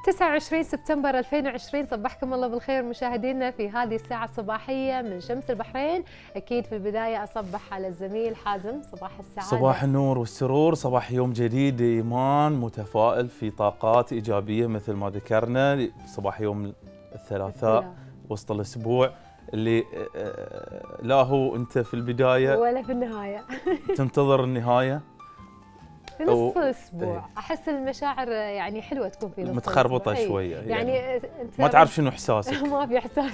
29 سبتمبر 2020. صبحكم الله بالخير مشاهدينا في هذه الساعة الصباحية من شمس البحرين. أكيد في البداية أصبح على الزميل حازم. صباح السعادة، صباح النور والسرور، صباح يوم جديد. إيمان متفائل في طاقات إيجابية مثل ما ذكرنا. صباح يوم الثلاثاء وسط الأسبوع اللي لا هو أنت في البداية ولا في النهاية تنتظر النهاية في نص الأسبوع. أحس المشاعر يعني حلوة تكون في نص متخربطة الأسبوع. شوية يعني أنت ما تعرف شنو إحساسك ما في إحساس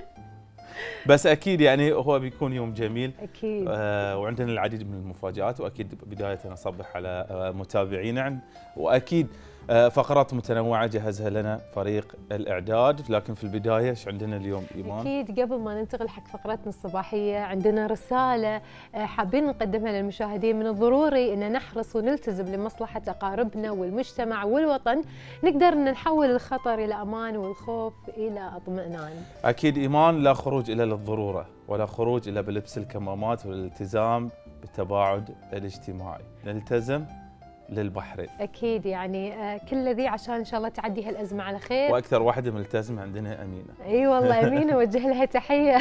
بس أكيد يعني هو بيكون يوم جميل أكيد. وعندنا العديد من المفاجآت، وأكيد بداية نصبح على متابعينا، وأكيد فقرات متنوعة جهزها لنا فريق الإعداد. لكن في البداية ايش عندنا اليوم إيمان؟ أكيد قبل ما ننتقل حق فقرتنا الصباحية عندنا رسالة حابين نقدمها للمشاهدين. من الضروري أن نحرص ونلتزم لمصلحة أقاربنا والمجتمع والوطن، نقدر أن نحول الخطر إلى أمان والخوف إلى اطمئنان. أكيد إيمان، لا خروج إلا للضرورة ولا خروج إلا بلبس الكمامات والالتزام بالتباعد الاجتماعي. نلتزم للبحرين. أكيد يعني كل ذي عشان إن شاء الله تعدي هالأزمة على خير. وأكثر واحدة ملتزمة عندنا أمينة. أي والله أمينة وجه لها تحية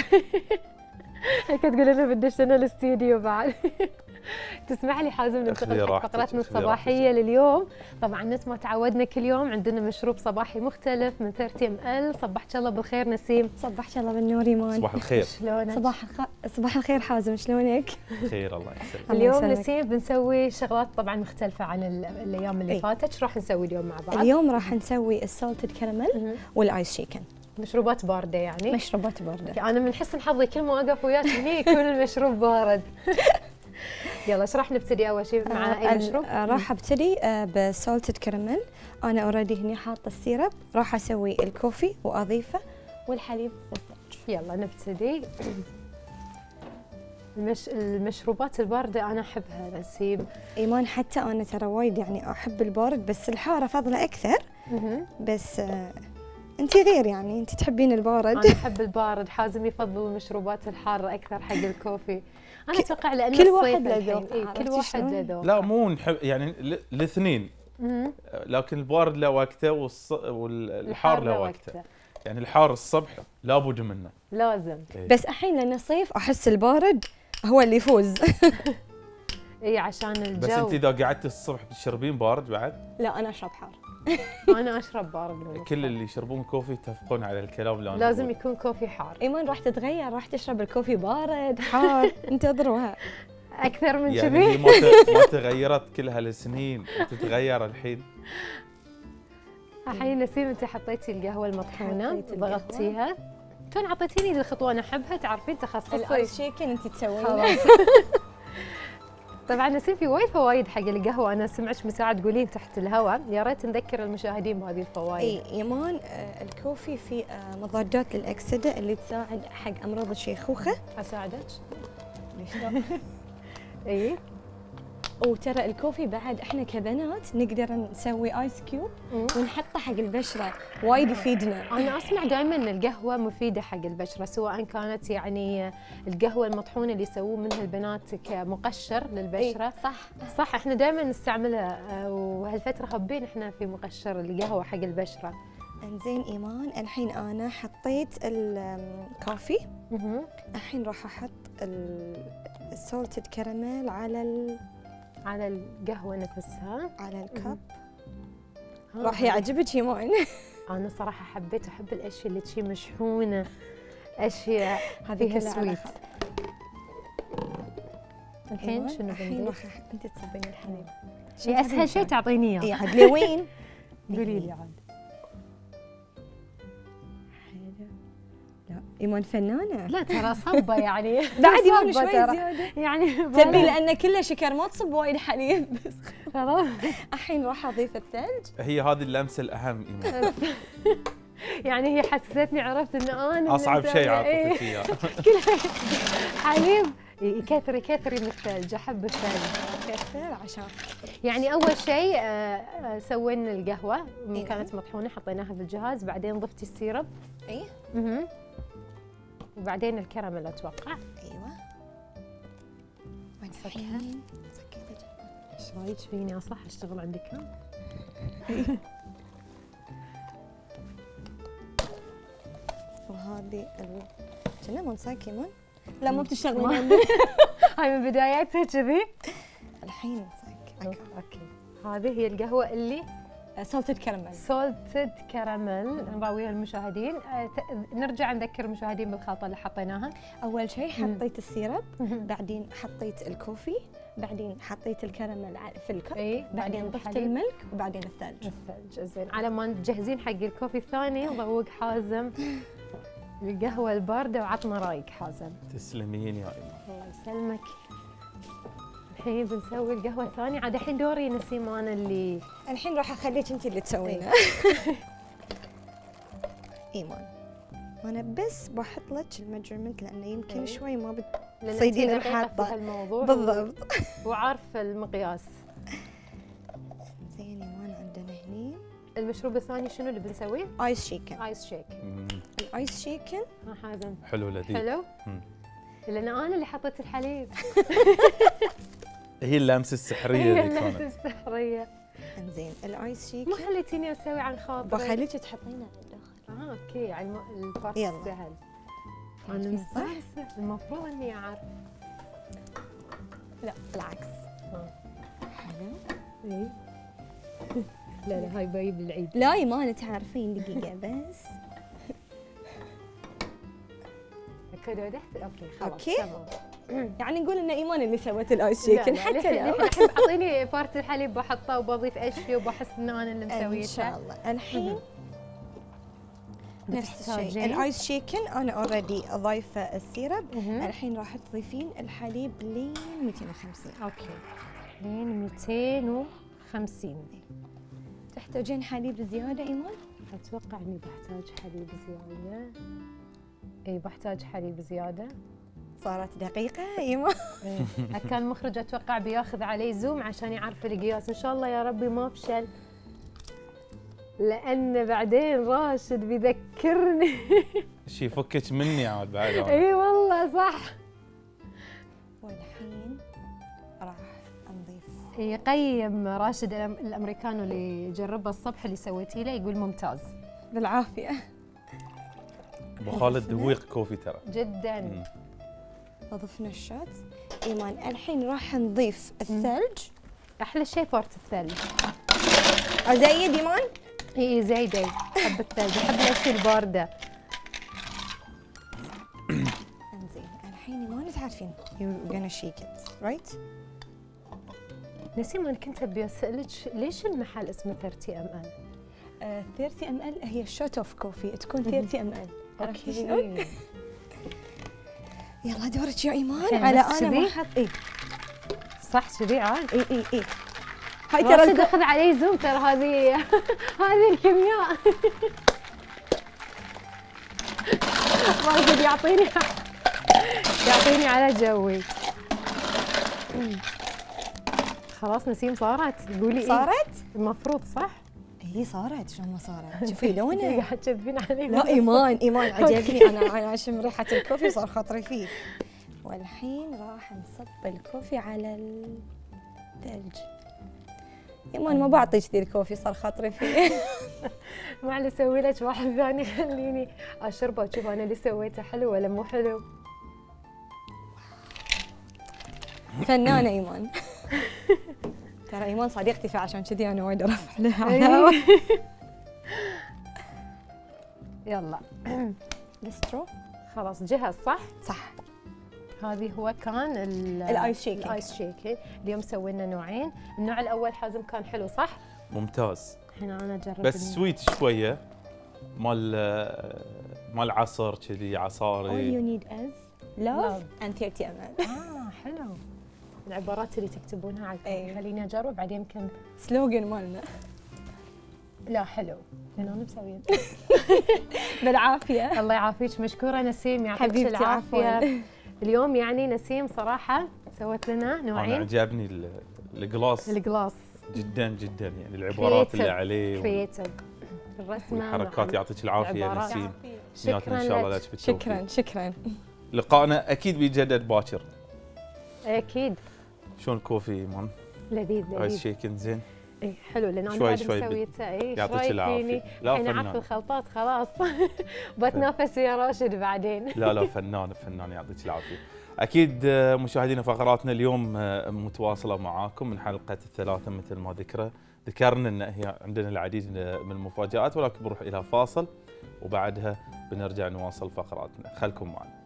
هيك تقول لنا بدش لنا الاستديو بعد تسمح لي حازم ننتقل حق فقرتنا الصباحية لليوم. طبعا نفس ما تعودنا كل يوم عندنا مشروب صباحي مختلف من 30ml. صبحك الله بالخير نسيم. صبحك الله بالنور ايمان. صباح الخير. شلونك؟ صباح الخير حازم، شلونك؟ خير الله يسلمك. اليوم نسيم بنسوي شغلات طبعا مختلفة عن الايام اللي فاتت. ايش راح نسوي اليوم مع بعض؟ اليوم راح نسوي السولتد كراميل والايس شيكن. مشروبات باردة يعني؟ مشروبات باردة. انا من حسن حظي كل ما اوقف وياك هني يكون المشروب بارد يلا ايش راح نبتدي اول شيء مع اي مشروب؟ راح ابتدي بالسولتد كراميل. انا اوريدي هني حاطه السيرب، راح اسوي الكوفي واضيفه والحليب والثلج. يلا نبتدي. المشروبات الباردة أنا أحبها نسيب. إيمان حتى أنا ترى وايد يعني أحب البارد، بس الحار أفضله أكثر. بس أنت غير يعني، أنت تحبين البارد. أنا أحب البارد، حازم يفضل المشروبات الحارة أكثر حق الكوفي. أنا أتوقع لأن كل واحد له ذوق. كل واحد له ذوق. لا مو نحب يعني الاثنين، لكن البارد له وقته والحار له وقته. يعني الحار الصبح لابد منه لازم. بس الحين لأنه صيف أحس البارد هو اللي يفوز. اي عشان الجو. بس انت اذا قعدت الصبح تشربين بارد بعد؟ لا انا اشرب حار. انا اشرب بارد. كل اللي يشربون كوفي يتفقون على الكلام. لازم يكون كوفي حار. ايمان راح تتغير، راح تشرب الكوفي بارد حار انتظروها. اكثر من يعني كذي ما تغيرت كل هالسنين تتغير الحين. الحين نسيم انت حطيتي القهوه المطحونه ضغطتيها. تون اعطيتيني الخطوه انا احبها، تعرفين تخصصي. الايس شيكن انت تسوينه. طبعا نسيم في وايد فوائد حق القهوه. انا سمعت مساعد تقولين تحت الهواء، يا ريت نذكر المشاهدين بهذه الفوائد. اي ايمان، الكوفي فيه مضادات للاكسده اللي تساعد حق امراض الشيخوخه. اساعدك؟ ليش لا؟ اي. وترى الكوفي بعد احنا كبنات نقدر نسوي ايس كيوب ونحطه حق البشره، وايد يفيدنا. انا اسمع دائما ان القهوه مفيده حق البشره، سواء كانت يعني القهوه المطحونه اللي يسوون منها البنات كمقشر للبشره. صح احنا دائما نستعملها، وهالفتره خبين احنا في مقشر القهوه حق البشره. انزين ايمان، الحين انا حطيت الكوفي. الحين راح احط السولتد كراميل على القهوة نفسها، على الكب. راح يعجبك ايمان. أنا صراحة أحب الأشياء اللي تشي مشحونة، أشياء فيها سويت. الحين شنو الحين راح أنت تصبين الحليب. أسهل شيء تعطيني إياه. عاد لوين؟ قولي لي عاد. لا ايمان فنانه. لا ترى صبه يعني بعد ايمان شوي زياده يعني تبي، لان كله شكر ما تصب وايد حليب. بس خلاص الحين راح اضيف الثلج. هي هذه اللمسه الاهم ايمان. يعني هي حسستني، عرفت ان انا اصعب شيء عطيتك اياه. حليب كثري من الثلج. احب الثلج كثر عشان يعني اول شيء سوينا القهوه كانت مطحونه، حطيناها في الجهاز، بعدين ضفتي السيرب. اي وبعدين الكراميل اتوقع. ايوه. وين سكتها؟ ايش رايك فيني اصلح اشتغل عندك؟ هذه كنا مونساك ايمان. لا مو بتشتغلين هاي من بداياتها كذي. الحين مونساك. اوكي هذه هي القهوه اللي سولتد كراميل. سولتد كراميل نراويها المشاهدين. نرجع نذكر المشاهدين بالخلطه اللي حطيناها. اول شيء حطيت السيرب، بعدين حطيت الكوفي، بعدين حطيت الكراميل في الكب، بعدين ضفت الملك وبعدين الثلج. زين على ما تجهزين حق الكوفي الثاني ذوق حازم القهوه البارده وعطنا رايك حازم. تسلمين يا ايمان. الله يسلمك. الحين بنسوي القهوه الثانيه. عاد الحين دوري نسيم انا اللي الحين راح اخليك انت اللي تسوينها. ايمان انا بس بحط لك الميجرمنت لانه يمكن شوي ما بتصيدين الحاطه الموضوع بالضبط وعارفه المقياس. زين ايمان عندنا هني المشروب الثاني شنو اللي بنسويه؟ ايس شيكن. ايس شيك. الايس شيكن حازم حلو لذيذ. حلو. لان انا اللي حطيت الحليب. هي اللمسه السحريه هي اللي اللمسه السحريه. انزين الايس شيكن ما خليتيني اسوي عن خاطري. بخليك تحطينه داخل. اوكي على البارت السهل. انا مستانسه المفروض اني اعرف. لا بالعكس. حلو. اي لا لا هاي بايب العيد. لا ما تعرفين دقيقه بس. اوكي خلاص اوكي تمام. يعني نقول ان ايمان اللي سوت الايس شيكن حتى لو الحين اعطيني بارت الحليب بحطه وبضيف اشياء وبحس ان انا اللي مسويته. ان شاء الله. الحين نفس الشيء الايس شيكن انا اوريدي ضايفه السيرب. الحين راح تضيفين الحليب لين 250. اوكي لين 250. تحتاجين حليب زياده ايمان؟ اتوقع اني بحتاج حليب زياده. اي بحتاج حليب زياده. صارت دقيقه ايمان. كان المخرج اتوقع بياخذ علي زوم عشان يعرف القياس. ان شاء الله يا ربي ما افشل لان بعدين راشد بيذكرني. شي يفكك مني عاد بعد. اي والله صح. والحين راح نضيف. يقيم راشد الامريكانو اللي جربه الصبح اللي سويتي له يقول ممتاز. بالعافيه. ابو خالد ذويق كوفي ترى جدا. ضفنا الشوت. ايمان الحين راح نضيف الثلج. احلى شيء بارت الثلج. ازيد ايمان؟ اي زايده احب الثلج احب الاشياء البارده. انزين الحين ايمان تعرفين you're gonna shake it right؟ نسيم انا كنت ابي اسالك ليش المحل اسمه 30 ml؟ 30 ml هي شوت اوف كوفي تكون 30 ml. اوكي يلا دورك يا ايمان. على انا ما احط. اي صح كذي عاد. اي هاي ترى تاخذ علي زوم ترى هذه هذه الكيمياء. واحد يعطيني على جوي. خلاص نسيم صارت قولي. صارت؟ المفروض صح؟ هي صارت. شلون ما صارت؟ شوفي لونه قاعد تكذبين علي. لا ايمان عجبني. انا اشم ريحه الكوفي صار خاطري فيه. والحين راح نصب الكوفي على الثلج. ايمان ما بعطيك ذي الكوفي صار خاطري فيه. ما علي اسوي لك واحد ثاني خليني اشربه واشوف انا اللي سويته حلو ولا مو حلو. فنانه ايمان. ترى ايمان صديقتي فعشان كذي انا وايد ارفع لها على الهواء. يلا السترو خلاص جهز صح؟ صح. هذه هو كان الايس شيكن. الايس شيكن. اليوم سوينا نوعين. النوع الاول حازم كان حلو صح؟ ممتاز. الحين انا جربت بس سويت شويه مال عصر كذي عصاري. all you need is love and 30 ml. حلو. العبارات اللي تكتبونها على الكوفي. خليني اجرب بعدين يمكن سلوغن مالنا. لا حلو لان انا مسويه. بالعافيه. الله يعافيك. مشكوره نسيم يعطيك العافيه. اليوم يعني نسيم صراحه سوت لنا نوعين. انا عجبني الجلاس جدا يعني العبارات اللي عليه كرييتيف الرسمه والحركات. يعطيك العافيه نسيم. شكرا ان شاء الله لك بالتوفيق. شكرا. لقائنا اكيد بيتجدد باكر. اكيد. شلون الكوفي ايمان؟ لذيذ. ايس شيكن زين. اي حلو لان انا بعد مسويته. اي يعطيك العافيه. الحين اعرف الخلطات خلاص. بتنافس ويا راشد بعدين. لا فنان يعطيك العافيه. اكيد مشاهدينا فقراتنا اليوم متواصله معاكم من حلقه الثلاثه مثل ما ذكرنا ان هي عندنا العديد من المفاجات، ولكن بنروح الى فاصل وبعدها بنرجع نواصل فقراتنا. خلكم معنا.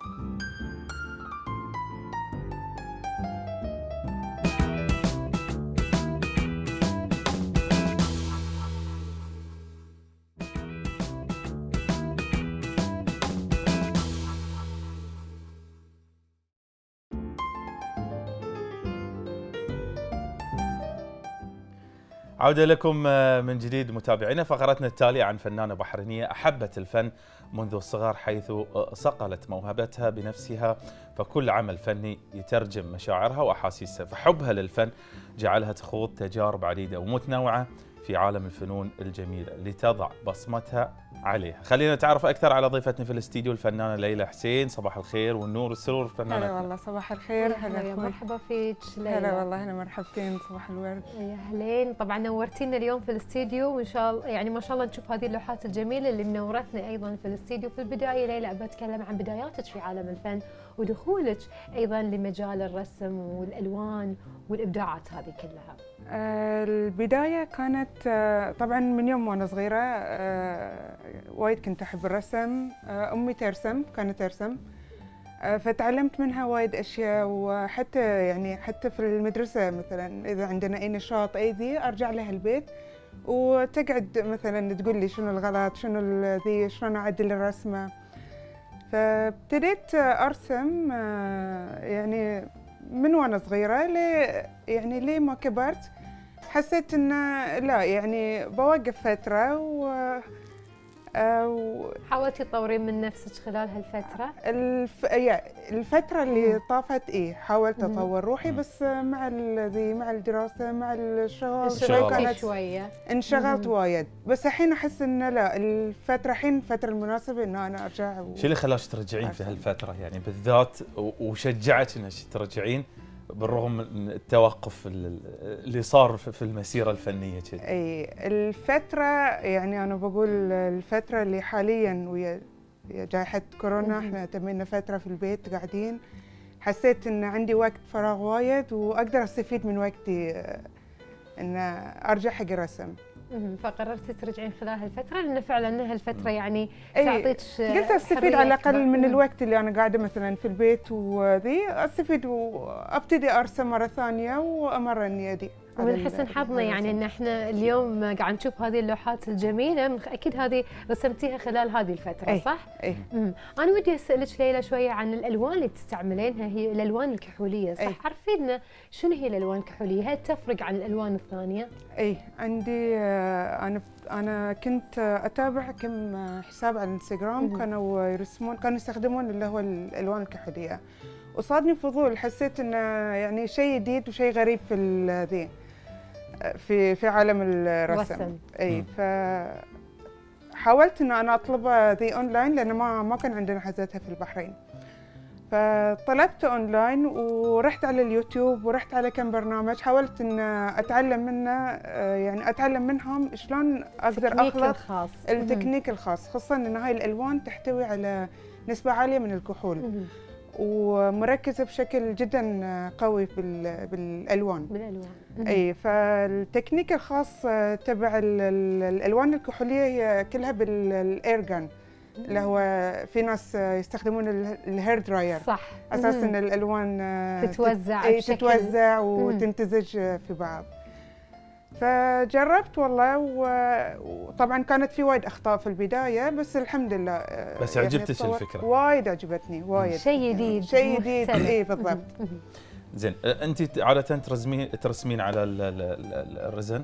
عودة لكم من جديد متابعينا. فقرتنا التالية عن فنانة بحرينية أحبت الفن منذ الصغر، حيث صقلت موهبتها بنفسها، فكل عمل فني يترجم مشاعرها وأحاسيسها، فحبها للفن جعلها تخوض تجارب عديدة ومتنوعة في عالم الفنون الجميلة لتضع بصمتها عليها. خلينا نتعرف أكثر على ضيفتنا في الاستديو الفنانة ليلى حسين. صباح الخير والنور والسرور فنانة. هلا والله، صباح الخير. هلا مرحبا فيك ليلى. هلا والله، أنا مرحبتين، صباح الورد. يا اهلين. طبعا نورتينا اليوم في الاستديو، وان شاء الله يعني ما شاء الله نشوف هذه اللوحات الجميله اللي منورتنا ايضا في الاستديو. في البدايه ليلى ابى اتكلم عن بداياتك في عالم الفن ودخولك ايضا لمجال الرسم والالوان والابداعات هذه كلها. البداية كانت طبعا من يوم وانا صغيرة، وايد كنت احب الرسم. امي كانت ترسم، فتعلمت منها وايد اشياء، وحتى حتى في المدرسة مثلا اذا عندنا اي نشاط ذي ارجع لها البيت وتقعد مثلا تقول لي شنو الغلط، شنو ذي، شلون اعدل الرسمة. فابتديت ارسم من وانا صغيرة ليه ما كبرت حسيت انه لا بوقف فترة حاولتي تطورين من نفسك خلال هالفترة؟ الفترة اللي طافت حاولت اطور روحي، بس مع الدراسة مع الشغل كانت شوية انشغلت وايد. بس الحين احس انه لا، الفترة المناسبة ان انا ارجع. شو اللي خلاك ترجعين في هالفترة بالذات، وشجعك انك ترجعين بالرغم من التوقف اللي صار في المسيرة الفنية كذا؟ الفترة أنا بقول الفترة اللي حالياً ويا جائحة كورونا احنا تمينا فترة في البيت قاعدين، حسيت إن عندي وقت فراغ وايد وأقدر أستفيد من وقتي إن أرجع حق الرسم. فقررتي ترجعين خلال هالفترة، لأن فعلا هالفترة تعطيك قلت استفيد على الأقل من الوقت اللي أنا قاعدة مثلا في البيت وذي، استفيد وابتدي أرسم مرة ثانية وأمرن يدي. ومن حسن حظنا ان احنا اليوم قاعد نشوف هذه اللوحات الجميله، اكيد هذه رسمتيها خلال هذه الفتره صح؟ انا ودي اسالك ليلى شويه عن الالوان اللي تستعملينها، هي الالوان الكحوليه صح؟ عرفينا شنو هي الالوان الكحوليه؟ هل تفرق عن الالوان الثانيه؟ عندي انا كنت اتابع كم حساب على الانستغرام كانوا يستخدمون اللي هو الالوان الكحوليه، وصادني فضول، حسيت انه شيء جديد وشيء غريب في في عالم الرسم. فحاولت ان انا اطلبها اونلاين لان ما كان عندنا حزتها في البحرين. فطلبت اونلاين ورحت على اليوتيوب ورحت على كم برنامج، حاولت ان اتعلم منه، اتعلم منهم شلون اقدر اخلط التكنيك الخاص، خاصه ان هاي الالوان تحتوي على نسبه عاليه من الكحول ومركزه بشكل جدا قوي بالالوان. فالتكنيك الخاص تبع الالوان الكحوليه هي كلها بالايرغان، اللي هو في ناس يستخدمون الهير دراير صح، اساس ان الالوان تتوزع وتمتزج في بعض. فجربت والله، وطبعا كانت في وايد اخطاء في البدايه، بس الحمد لله. بس عجبتك الفكره؟ وايد عجبتني، وايد شيء جديد بالضبط. زين، انت عاده ترسمين على الرزن؟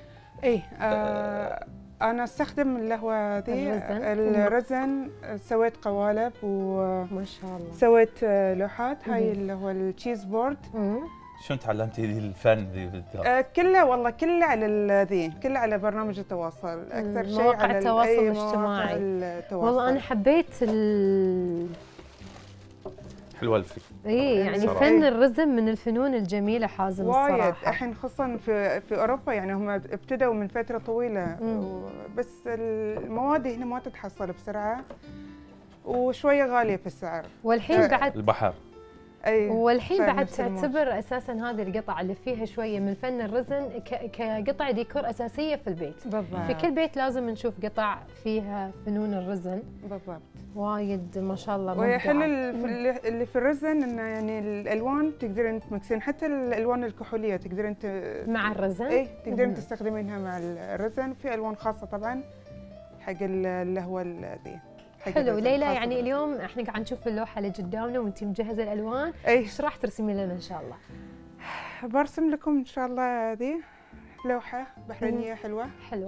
انا استخدم اللي هو الرزن. سويت قوالب ما شاء الله، سويت لوحات. هاي اللي هو التشيز بورد. شلون تعلمتي الفن ذي بالذات؟ كله والله كله على كله على برنامج التواصل، اكثر شيء مواقع على التواصل الاجتماعي. والله انا حبيت حلوه الفي. اي يعني فن الرسم من الفنون الجميله حازم الصراحه. وايد الحين خصوصا في اوروبا، يعني هم ابتدوا من فتره طويله بس المواد هنا ما تتحصل بسرعه وشويه غاليه في السعر. والحين بعد البحر. اي والحين بعد تعتبر اساسا هذه القطع اللي فيها شويه من فن الرزن كقطع ديكور اساسيه في البيت. بالضبط. في كل بيت لازم نشوف قطع فيها فنون الرزن. بالضبط. وايد ما شاء الله. ويحل اللي في الرزن انه يعني الالوان تقدرين تمكسين، حتى الالوان الكحوليه تقدرين مع الرزن. اي تقدرين تستخدمينها مع الرزن. في الوان خاصه طبعا حق اللي هو ذي. حلو ليلى، يعني اليوم احنا قاعد نشوف اللوحه اللي قدامنا وانت مجهزه الالوان. ايش راح ترسمي لنا ان شاء الله؟ برسم لكم ان شاء الله هذه لوحه بحرينيه حلوه.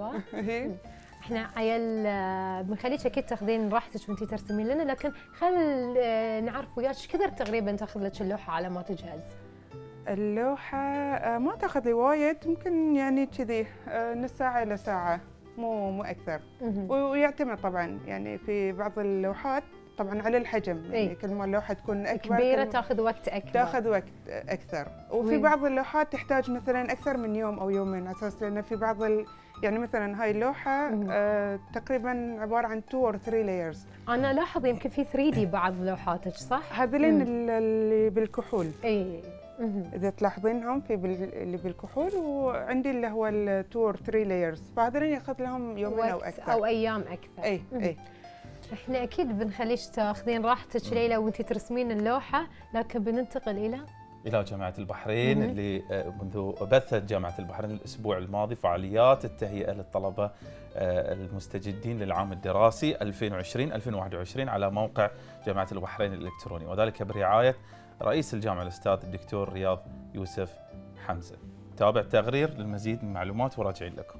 احنا عيال بنخليك اكيد تاخذين راحتك وانت ترسمين لنا، لكن خل نعرف وياك ايش كثر تقريبا تاخذ لك اللوحه على ما تجهز؟ اللوحه ما تاخذ لي وايد، ممكن يعني كذي نص ساعه الى ساعه، مو اكثر. ويعتمد طبعا يعني في بعض اللوحات طبعا على الحجم، يعني كل ما اللوحه تكون اكبر كبيره تاخذ وقت اكبر، تاخذ وقت اكثر. وفي بعض اللوحات تحتاج مثلا اكثر من يوم او يومين، على اساس لان في بعض يعني مثلا هاي اللوحه تقريبا عباره عن 2 or 3 layers. انا لاحظ يمكن في 3D بعض لوحاتك صح؟ هذولين اللي بالكحول. اي اذا تلاحظينهم في اللي بالكحول، وعندي اللي هو ال 2 or 3 layers، فهذولين ياخذ لهم يومين او اكثر او ايام اكثر. اي احنا اكيد بنخليك تاخذين راحتك ليلى وانت ترسمين اللوحه، لكن بننتقل الى جامعه البحرين اللي منذ بثت جامعه البحرين الاسبوع الماضي فعاليات التهيئه للطلبه المستجدين للعام الدراسي 2020-2021 على موقع جامعه البحرين الالكتروني، وذلك برعايه رئيس الجامعه الاستاذ الدكتور رياض يوسف حمزه. تابع تقرير للمزيد من المعلومات وراجعين لكم.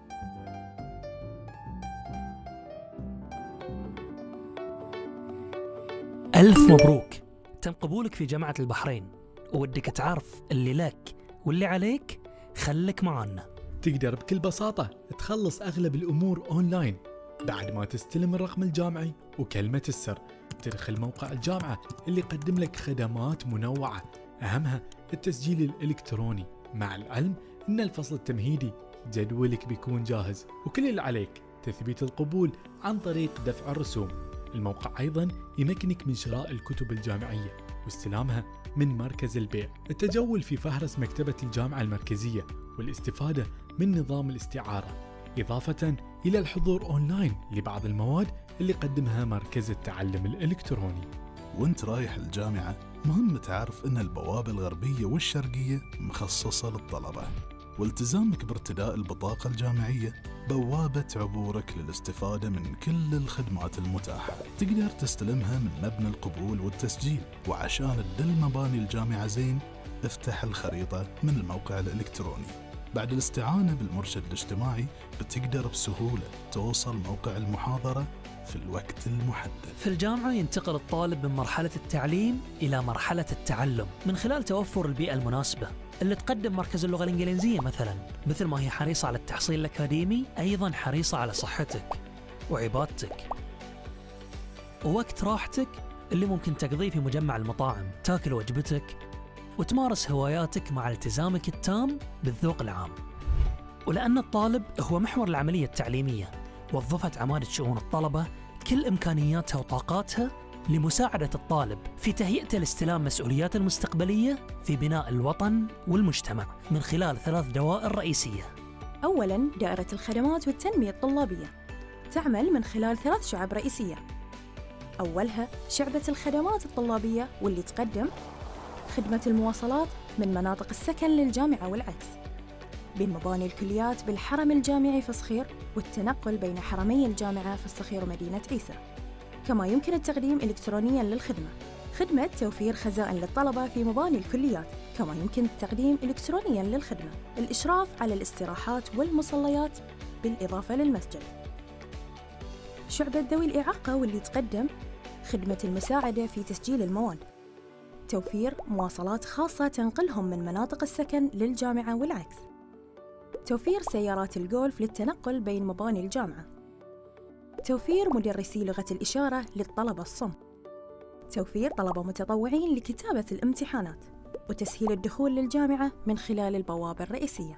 ألف مبروك، تم قبولك في جامعة البحرين، وودك تعرف اللي لك واللي عليك. خلك معانا. تقدر بكل بساطة تخلص أغلب الأمور أونلاين بعد ما تستلم الرقم الجامعي وكلمة السر. تدخل موقع الجامعة اللي يقدم لك خدمات منوعة، أهمها التسجيل الإلكتروني، مع العلم أن الفصل التمهيدي جدولك بيكون جاهز، وكل اللي عليك تثبيت القبول عن طريق دفع الرسوم. الموقع أيضاً يمكنك من شراء الكتب الجامعية واستلامها من مركز البيع، التجول في فهرس مكتبة الجامعة المركزية، والاستفادة من نظام الاستعارة، إضافة إلى الحضور أونلاين لبعض المواد اللي قدمها مركز التعلم الإلكتروني. وانت رايح الجامعة مهم تعرف أن البوابة الغربية والشرقية مخصصة للطلبة، والتزامك بارتداء البطاقة الجامعية بوابة عبورك للاستفادة من كل الخدمات المتاحة. تقدر تستلمها من مبنى القبول والتسجيل. وعشان تدل مباني الجامعة زين، افتح الخريطة من الموقع الإلكتروني. بعد الاستعانة بالمرشد الاجتماعي بتقدر بسهولة توصل موقع المحاضرة في الوقت المحدد. في الجامعة ينتقل الطالب من مرحلة التعليم إلى مرحلة التعلم من خلال توفر البيئة المناسبة اللي تقدم مركز اللغة الإنجليزية مثل ما هي حريصة على التحصيل الأكاديمي، أيضاً حريصة على صحتك وعبادتك ووقت راحتك اللي ممكن تقضيه في مجمع المطاعم، تاكل وجبتك وتمارس هواياتك مع التزامك التام بالذوق العام. ولأن الطالب هو محور العملية التعليمية، وظفت عمادة شؤون الطلبة كل إمكانياتها وطاقاتها لمساعدة الطالب في تهيئته لاستلام مسؤولياته المستقبلية في بناء الوطن والمجتمع من خلال 3 دوائر رئيسية. أولاً، دائرة الخدمات والتنمية الطلابية تعمل من خلال 3 شعب رئيسية. أولها شعبة الخدمات الطلابية، واللي تقدم خدمة المواصلات من مناطق السكن للجامعة والعكس بين مباني الكليات بالحرم الجامعي في صخير، والتنقل بين حرمي الجامعة في الصخير ومدينة عيسى. كما يمكن التقديم إلكترونياً للخدمة، خدمة توفير خزائن للطلبة في مباني الكليات. كما يمكن التقديم إلكترونياً للخدمة، الإشراف على الاستراحات والمصليات بالإضافة للمسجد. شعبة ذوي الإعاقة، واللي تقدم خدمة المساعدة في تسجيل المواد، توفير مواصلات خاصة تنقلهم من مناطق السكن للجامعة والعكس، توفير سيارات الجولف للتنقل بين مباني الجامعة، توفير مدرسي لغة الإشارة للطلبة الصم، توفير طلبة متطوعين لكتابة الامتحانات، وتسهيل الدخول للجامعة من خلال البوابة الرئيسية.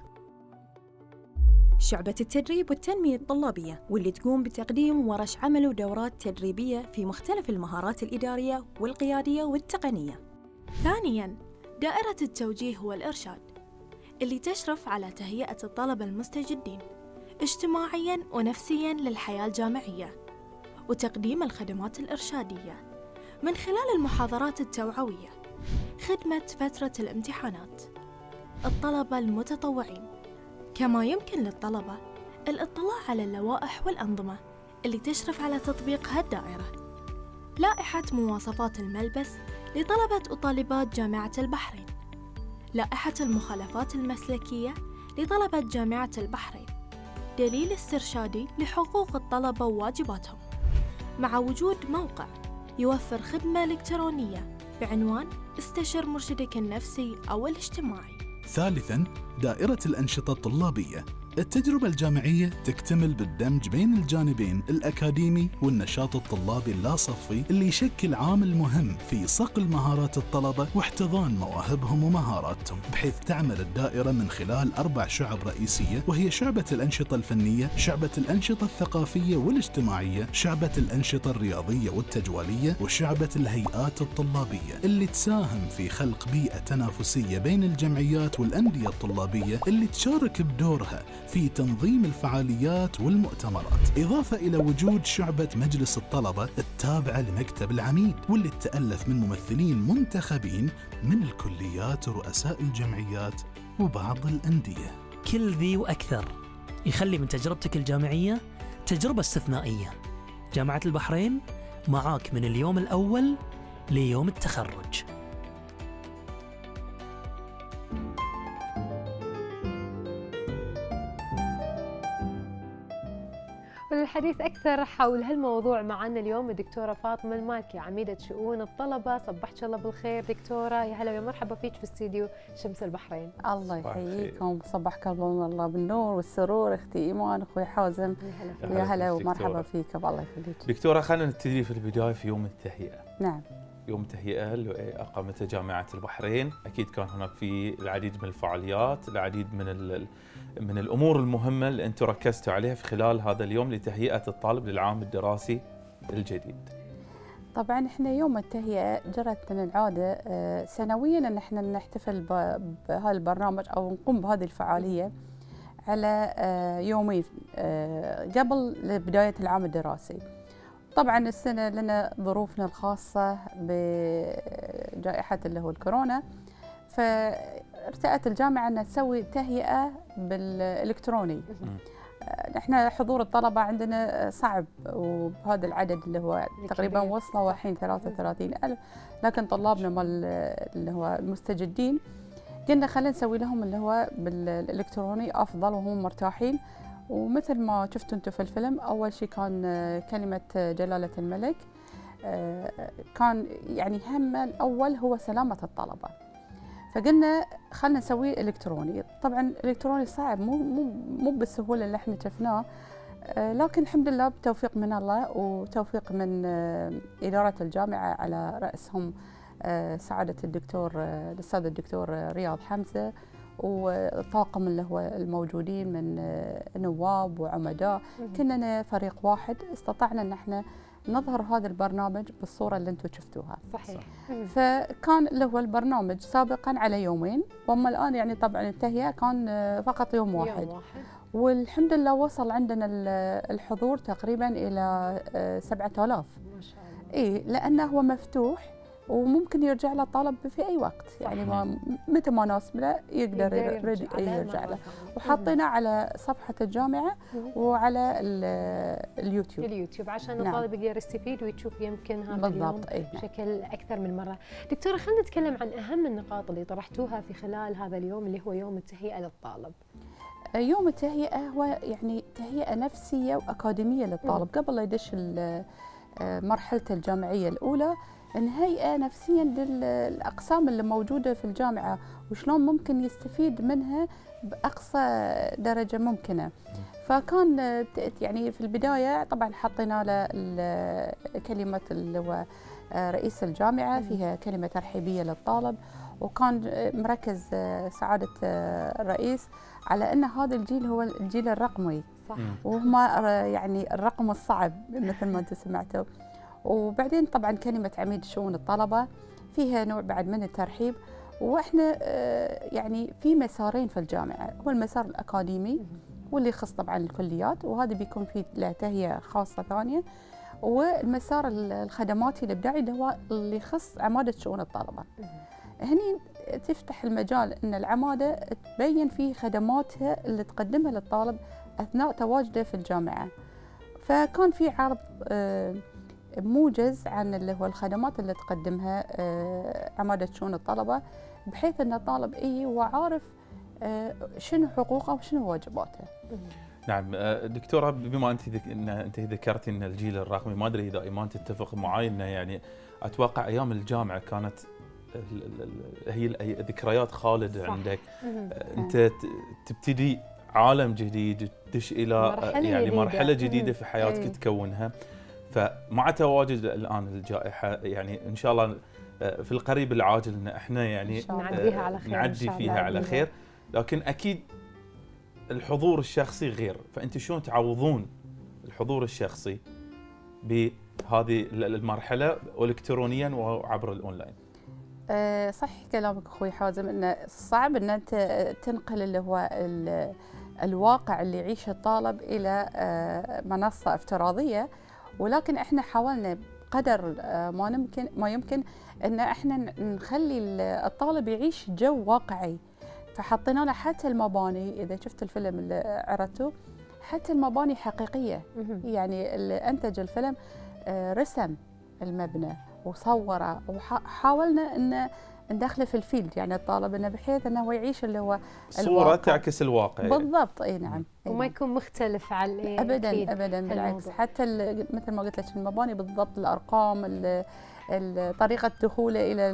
شعبة التدريب والتنمية الطلابية، واللي تقوم بتقديم ورش عمل ودورات تدريبية في مختلف المهارات الإدارية والقيادية والتقنية. ثانياً، دائرة التوجيه والإرشاد، اللي تشرف على تهيئة الطلبة المستجدين اجتماعياً ونفسياً للحياة الجامعية، وتقديم الخدمات الإرشادية من خلال المحاضرات التوعوية، خدمة فترة الامتحانات، الطلبة المتطوعين. كما يمكن للطلبة الاطلاع على اللوائح والأنظمة اللي تشرف على تطبيق هالدائرة. لائحة مواصفات الملبس لطلبة وطالبات جامعة البحرين، لائحة المخالفات المسلكية لطلبة جامعة البحرين، دليل استرشادي لحقوق الطلبة وواجباتهم، مع وجود موقع يوفر خدمة إلكترونية بعنوان استشر مرشدك النفسي أو الاجتماعي. ثالثاً، دائرة الأنشطة الطلابية. التجربة الجامعية تكتمل بالدمج بين الجانبين الأكاديمي والنشاط الطلابي اللاصفي، اللي يشكل عامل مهم في صقل مهارات الطلبة واحتضان مواهبهم ومهاراتهم، بحيث تعمل الدائرة من خلال 4 شعب رئيسية، وهي شعبة الأنشطة الفنية، شعبة الأنشطة الثقافية والاجتماعية، شعبة الأنشطة الرياضية والتجوالية، وشعبة الهيئات الطلابية، اللي تساهم في خلق بيئة تنافسية بين الجمعيات والأندية الطلابية اللي تشارك بدورها في تنظيم الفعاليات والمؤتمرات، إضافة إلى وجود شعبة مجلس الطلبة التابعة لمكتب العميد، واللي تتألف من ممثلين منتخبين من الكليات ورؤساء الجمعيات وبعض الأندية. كل ذي وأكثر يخلي من تجربتك الجامعية تجربة استثنائية. جامعة البحرين معاك من اليوم الأول ليوم التخرج. وللحديث أكثر حول هالموضوع معنا اليوم الدكتورة فاطمة المالكي، عميدة شؤون الطلبة. صبحك الله بالخير دكتورة، يا هلا ومرحبا فيك في استديو شمس البحرين. الله يحييكم، صبحك الله بالنور والسرور اختي ايمان، اخوي حازم، يا هلا ومرحبا فيكم. الله يخليك دكتورة. خلينا نبتدي في البداية في يوم التهيئة. نعم، يوم التهيئة اللي أقامته جامعة البحرين، أكيد كان هناك في العديد من الفعاليات، العديد من الأمور المهمة اللي أنتم ركزتوا عليها في خلال هذا اليوم لتهيئة الطالب للعام الدراسي الجديد. طبعا احنا يوم التهيئة جرت من العادة سنويا ان احنا نحتفل بهذا البرنامج او نقوم بهذه الفعالية على يومين قبل بداية العام الدراسي. طبعا السنة لنا ظروفنا الخاصة بجائحة اللي هو الكورونا، فارتأت الجامعة أن تسوي تهيئة بالإلكتروني. احنا حضور الطلبة عندنا صعب، وبهذا العدد اللي هو تقريبا وصلوا الحين 33,000، لكن طلابنا مال اللي هو المستجدين قلنا خلينا نسوي لهم اللي هو بالإلكتروني أفضل وهم مرتاحين. ومثل ما شفتوا انتم في الفيلم، اول شيء كان كلمه جلاله الملك، كان يعني هم الاول هو سلامه الطلبه، فقلنا خلينا نسويه الكتروني. طبعا الالكتروني صعب، مو بالسهوله اللي احنا شفناه، لكن الحمد لله بتوفيق من الله وتوفيق من اداره الجامعه على راسهم سعاده الاستاذ الدكتور رياض حمزه والطاقم اللي هو الموجودين من نواب وعمداء. كنا فريق واحد، استطعنا ان احنا نظهر هذا البرنامج بالصوره اللي انتم شفتوها. صحيح. فكان اللي هو البرنامج سابقا على يومين، واما الان يعني طبعا التهيئه كان فقط يوم واحد. والحمد لله وصل عندنا الحضور تقريبا الى 7,000. ما شاء الله. اي، لانه هو مفتوح وممكن يرجع له الطالب في اي وقت. صح. يعني متى ما ناسب له يقدر يرجع له. وحاطينه على صفحه الجامعه وعلى اليوتيوب عشان الطالب يقدر يستفيد ويشوف يمكن هذا اليوم بشكل اكثر من مره. دكتوره، خلينا نتكلم عن اهم النقاط اللي طرحتوها في خلال هذا اليوم اللي هو يوم التهيئه للطالب. يوم التهيئه هو يعني تهيئه نفسيه واكاديميه للطالب قبل لا يدش مرحلته الجامعيه الاولى. نهيئه نفسيا للاقسام اللي موجوده في الجامعه وشلون ممكن يستفيد منها باقصى درجه ممكنه. فكان يعني في البدايه طبعا حطينا له كلمه اللي هو رئيس الجامعه فيها كلمه ترحيبيه للطالب، وكان مركز سعاده الرئيس على ان هذا الجيل هو الجيل الرقمي، صح، وهم يعني الرقم الصعب مثل ما انتم سمعتوا. وبعدين طبعا كلمه عميد شؤون الطلبه فيها نوع بعد من الترحيب. واحنا يعني في مسارين في الجامعه، هو المسار الاكاديمي واللي يخص طبعا الكليات، وهذا بيكون فيه له تهيئه خاصه ثانيه، والمسار الخدماتي الابداعي اللي هو اللي يخص عماده شؤون الطلبه. هني تفتح المجال ان العماده تبين فيه خدماتها اللي تقدمها للطالب اثناء تواجده في الجامعه. فكان في عرض موجز عن اللي هو الخدمات اللي تقدمها عماده شؤون الطلبه، بحيث ان الطالب وعارف شنو حقوقه وشنو واجباته. نعم دكتوره، بما انت ذكرتي ان الجيل الرقمي، ما ادري اذا ايمان تتفق معي انه يعني اتوقع ايام الجامعه كانت هي ذكريات خالده، صح، عندك. انت تبتدي عالم جديد، تدش الى يعني مرحله جديده في حياتك تكونها. فمع تواجد الان الجائحه يعني ان شاء الله في القريب العاجل ان احنا يعني نعدي فيها على خير، لكن اكيد الحضور الشخصي غير. فانت شلون تعوضون الحضور الشخصي بهذه المرحله الكترونيا وعبر الاونلاين؟ صح كلامك اخوي حازم، انه صعب ان انت تنقل اللي هو الواقع اللي يعيشه الطالب الى منصه افتراضيه، ولكن احنا حاولنا بقدر ما يمكن ان احنا نخلي الطالب يعيش جو واقعي. فحطينا له حتى المباني، اذا شفت الفيلم اللي عرضته حتى المباني حقيقيه، يعني اللي انتج الفيلم رسم المبنى وصوره، وحاولنا ان ندخله في الفيلد، يعني الطالب انه بحيث انه هو يعيش اللي هو صوره تعكس الواقع بالضبط. اي نعم، وما يكون مختلف عن ابدا ابدا، بالعكس. حتى مثل ما قلت لك المباني بالضبط، الارقام، طريقة دخوله إلى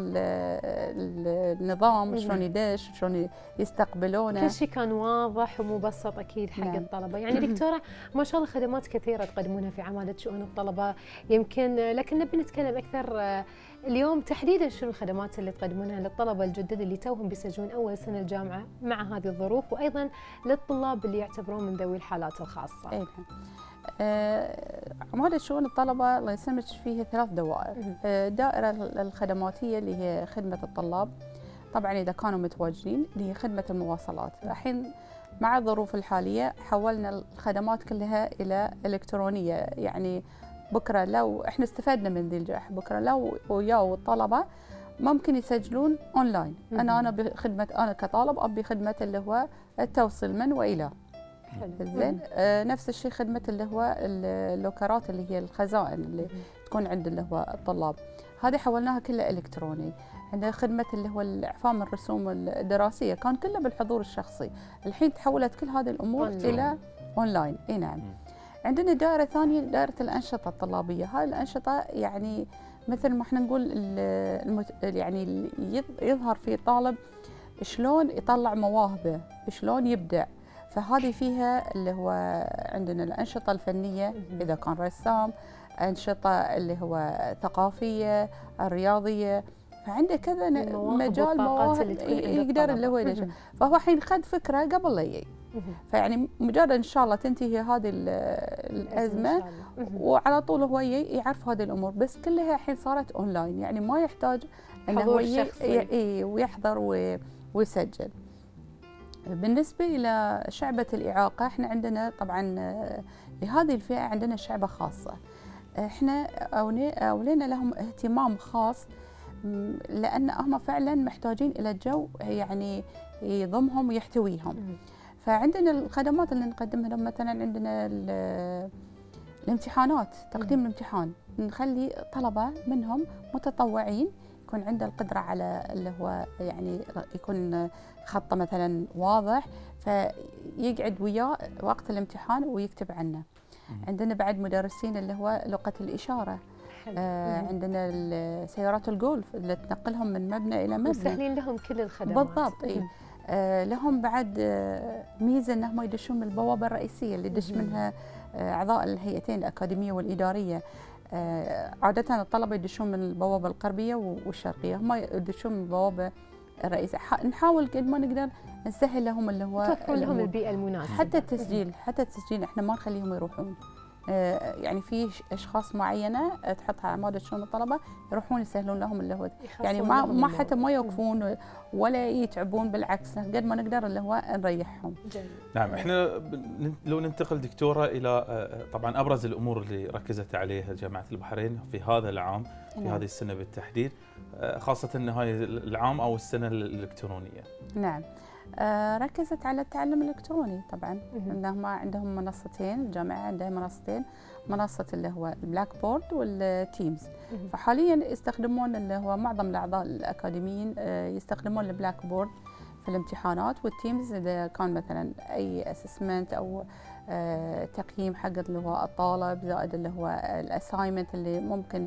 النظام، شلون يدش، شلون يستقبلونه، كل شيء كان واضح ومبسط أكيد حق الطلبة. يعني دكتورة ما شاء الله خدمات كثيرة تقدمونها في عمادة شؤون الطلبة يمكن، لكن نبي نتكلم أكثر اليوم تحديدا شنو الخدمات اللي تقدمونها للطلبة الجدد اللي توهم بيسجلون أول سنة الجامعة مع هذه الظروف، وأيضا للطلاب اللي يعتبرون من ذوي الحالات الخاصة. أيضا عمادة شؤون الطلبة الله يسلمك فيها 3 دوائر. دائرة الخدماتية اللي هي خدمة الطلاب، طبعا إذا كانوا متواجدين، اللي هي خدمة المواصلات. الحين مع الظروف الحالية حولنا الخدمات كلها إلى إلكترونية، يعني بكرة لو إحنا استفدنا من ذي الجائحة، بكرة لو وياو الطلبة ممكن يسجلون أونلاين. أنا بخدمة، أنا كطالب أبي خدمة اللي هو التوصيل من وإلى. زين. نفس الشيء خدمه اللي هو اللوكرات اللي هي الخزائن اللي تكون عند اللي هو الطلاب، هذه حولناها كلها الكتروني. عندنا خدمه اللي هو الاعفاء من الرسوم الدراسيه، كان كلها بالحضور الشخصي، الحين تحولت كل هذه الامور الى اونلاين. اي نعم. عندنا دائره ثانيه، دائره الانشطه الطلابيه. هاي الانشطه يعني مثل ما احنا نقول يعني يظهر في الطالب شلون يطلع مواهبه، شلون يبدع. فهذه فيها اللي هو عندنا الأنشطة الفنية إذا كان رسام، أنشطة اللي هو ثقافية، الرياضية، فعنده كذا مجال مواهب يقدر اللي هو يدش. فهو الحين خذ فكرة قبل لا يجي، فيعني مجرد إن شاء الله تنتهي هذه الأزمة وعلى طول هو يعرف هذه الأمور، بس كلها الحين صارت أونلاين، يعني ما يحتاج أنه هو ويحضر ويسجل. بالنسبة إلى شعبة الإعاقة، احنا عندنا طبعا لهذه الفئة عندنا شعبة خاصة، احنا أولينا لهم اهتمام خاص، لأن هم فعلا محتاجين إلى جو يعني يضمهم ويحتويهم. فعندنا الخدمات اللي نقدمها لهم، مثلا عندنا الامتحانات، تقديم الامتحان، نخلي طلبة منهم متطوعين يكون عنده القدرة على اللي هو يعني يكون خطه مثلا واضح، فيقعد وياه وقت الامتحان ويكتب عنه. عندنا بعد مدرسين اللي هو لغة الإشارة، عندنا سيارات الجولف اللي تنقلهم من مبنى إلى مبنى، مسهلين لهم كل الخدمات. بالضبط. لهم بعد ميزة أنهم يدشون من البوابة الرئيسية اللي يدش منها أعضاء الهيئتين الأكاديمية والإدارية. عادة الطلبة يدشون من البوابة الغربية والشرقية، هم يدشون من البوابة الرئيسية. نحاول قد ما نقدر نسهل لهم اللي هو توفر لهم البيئة المناسبة. حتى التسجيل احنا ما نخليهم يروحون. يعني في اشخاص معينه تحطها على ماده شؤون الطلبه يروحون يسهلون لهم اللي هو يعني ما حتى ما يوقفون ولا يتعبون، بالعكس قد ما نقدر اللي هو نريحهم. نعم. احنا لو ننتقل دكتوره الى طبعا ابرز الامور اللي ركزت عليها جامعه البحرين في هذا العام، في هذه السنه بالتحديد، خاصه نهايه العام او السنه الالكترونيه. نعم. ركزت على التعلم الالكتروني طبعا. انهم عندهم منصتين، الجامعه عندها منصتين، منصه اللي هو البلاك بورد والتيمز. فحاليا يستخدمون اللي هو معظم الاعضاء الاكاديميين يستخدمون البلاك بورد في الامتحانات، والتيمز اذا كان مثلا اي اسسمنت او تقييم حق اللي هو الطالب، زائد اللي هو الاساينمنت اللي ممكن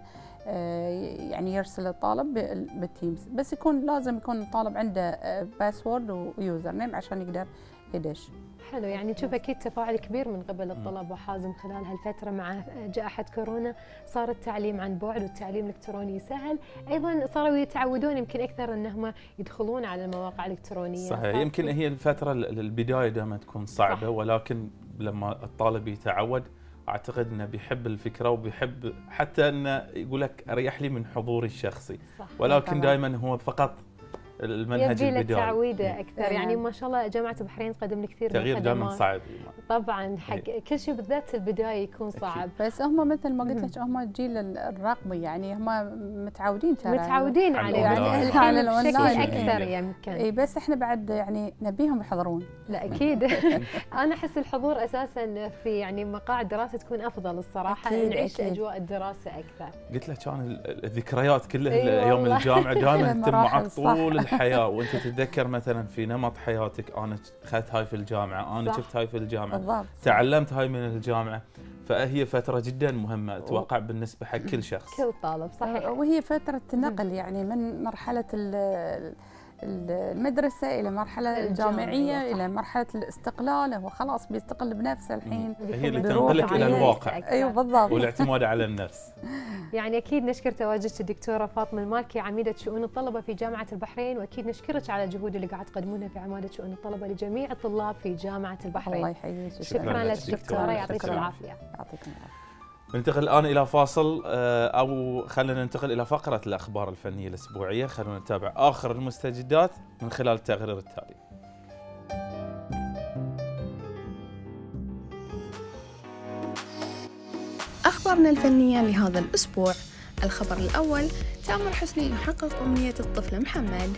يعني يرسل الطالب بالتيمز، بس لازم يكون الطالب عنده باسورد ويوزر نيم عشان يقدر يدش. حلو. يعني تشوف اكيد تفاعل كبير من قبل الطلبه حازم خلال هالفتره مع جائحه كورونا، صار التعليم عن بعد والتعليم الالكتروني سهل، ايضا صاروا يتعودون يمكن اكثر انهم يدخلون على المواقع الالكترونيه. صحيح. يمكن هي الفتره البدايه دائما تكون صعبه، صح. ولكن لما الطالب يتعود اعتقد انه بيحب الفكره وبيحب حتى انه يقول لك اريح لي من حضوري الشخصي، صح. ولكن دائما هو فقط المنهج البدائي يبي له تعويده اكثر. يعني ما شاء الله جامعه البحرين تقدم لك كثير من الخدمات. تغيير دائما صعب طبعا، حق كل شيء بالذات البدايه يكون صعب. بس هم مثل ما قلت لك هم الجيل الرقمي، يعني هم متعودين عليه، يعني الحين بشكل اكثر يمكن. اي بس احنا بعد يعني نبيهم يحضرون. لا اكيد. انا احس الحضور اساسا في يعني مقاعد دراسه تكون افضل الصراحه، نعيش اجواء الدراسه اكثر. قلت لك كان الذكريات كلها يوم الجامعه دائما تتم معك طول الحياه، وانت تتذكر مثلا في نمط حياتك انا اخذت هاي في الجامعه، انا شفت هاي في الجامعه، بالضبط. تعلمت هاي من الجامعه، فهي فتره جدا مهمه اتوقع بالنسبه حق كل شخص، كل طالب. صحيح. وهي فتره نقل يعني من مرحله المدرسة إلى مرحلة الجامعية إلى مرحلة الاستقلال، هو خلاص بيستقل بنفسه الحين، هي اللي تنقلك إلى الواقع. أيوة بالضبط. والاعتماد على النفس. يعني أكيد نشكر تواجدك الدكتورة فاطمة المالكي عميدة شؤون الطلبة في جامعة البحرين، وأكيد نشكرك على الجهود اللي قاعد تقدمونها في عمادة شؤون الطلبة لجميع الطلاب في جامعة البحرين. الله يحييك. شكرا لك دكتورة، يعطيك العافية. يعطيكم العافية. ننتقل الآن إلى فاصل، أو خلينا ننتقل إلى فقرة الأخبار الفنية الأسبوعية. خلونا نتابع آخر المستجدات من خلال التقرير التالي. أخبارنا الفنية لهذا الأسبوع. الخبر الأول: تامر حسني يحقق أمنية الطفل محمد.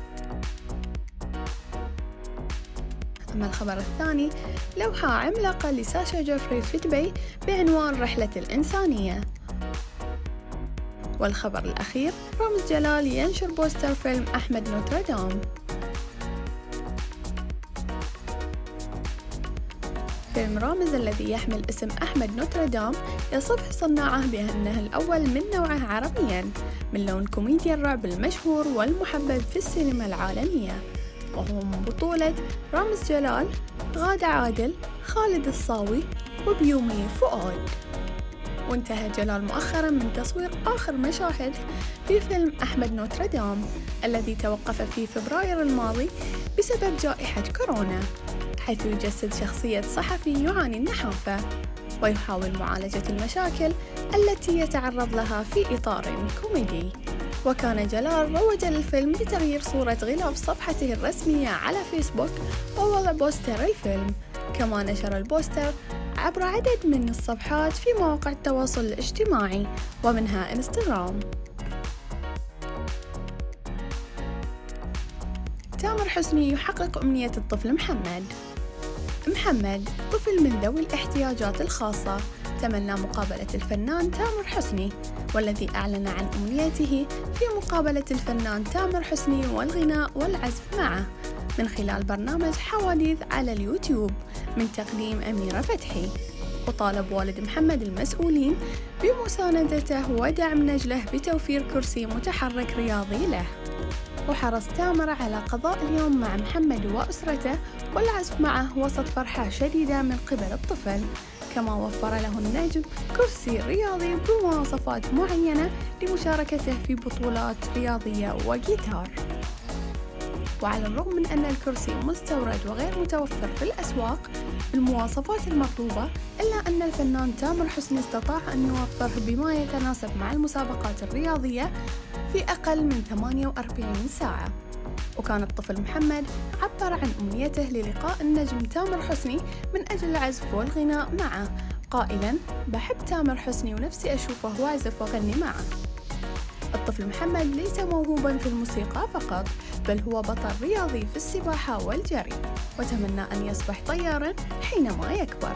أما الخبر الثاني: لوحة عملاقة لساشا جوفري في دبي بعنوان رحلة الإنسانية. والخبر الأخير: رامز جلال ينشر بوستر فيلم أحمد نوتردام. فيلم رامز الذي يحمل اسم أحمد نوتردام يصف صناعه بأنه الأول من نوعه عربياً، من لون كوميديا الرعب المشهور والمحبب في السينما العالمية، وهو من بطولة رامز جلال، غادة عادل، خالد الصاوي، وبيومي فؤاد. وانتهى جلال مؤخرا من تصوير آخر مشاهد في فيلم أحمد نوتردام الذي توقف في فبراير الماضي بسبب جائحة كورونا، حيث يجسد شخصية صحفي يعاني النحافة ويحاول معالجة المشاكل التي يتعرض لها في إطار كوميدي. وكان جلال روج للفيلم بتغيير صورة غلاف صفحته الرسمية على فيسبوك ووضع بوستر الفيلم، كما نشر البوستر عبر عدد من الصفحات في مواقع التواصل الاجتماعي ومنها انستغرام. تامر حسني يحقق أمنية الطفل محمد. محمد طفل من ذوي الاحتياجات الخاصة تمنى مقابلة الفنان تامر حسني، والذي أعلن عن أمنيته في مقابلة الفنان تامر حسني والغناء والعزف معه من خلال برنامج حواديث على اليوتيوب من تقديم أميرة فتحي. وطالب والد محمد المسؤولين بمساندته ودعم نجله بتوفير كرسي متحرك رياضي له. وحرص تامر على قضاء اليوم مع محمد وأسرته والعزف معه وسط فرحة شديدة من قبل الطفل، كما وفر له النجم كرسي رياضي بمواصفات معينة لمشاركته في بطولات رياضية وجيتار. وعلى الرغم من أن الكرسي مستورد وغير متوفر في الأسواق بالمواصفات المطلوبة، إلا أن الفنان تامر حسني استطاع أن يوفره بما يتناسب مع المسابقات الرياضية في أقل من 48 ساعة. وكان الطفل محمد عبر عن أمنيته للقاء النجم تامر حسني من أجل العزف والغناء معه، قائلاً: بحب تامر حسني ونفسي أشوفه واعزف وغني معه. الطفل محمد ليس موهوباً في الموسيقى فقط، بل هو بطل رياضي في السباحة والجري، وتمنى أن يصبح طياراً حينما يكبر.